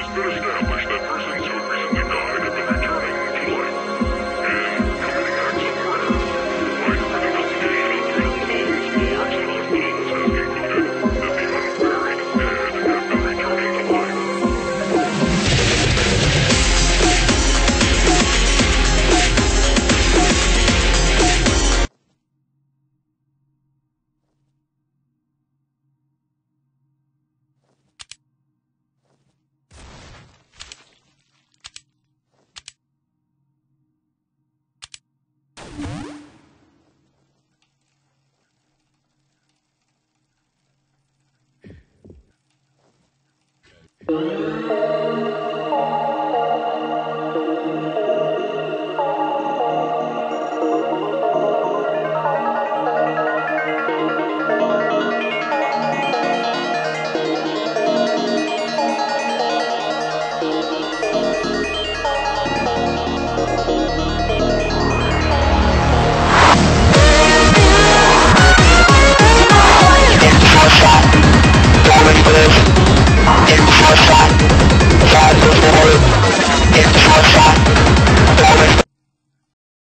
been established that persons who have recently died have been returning to life and committing acts of murder. Widespread investigation of their bones or tunnel bones has concluded that the unburied dead have been returning to life.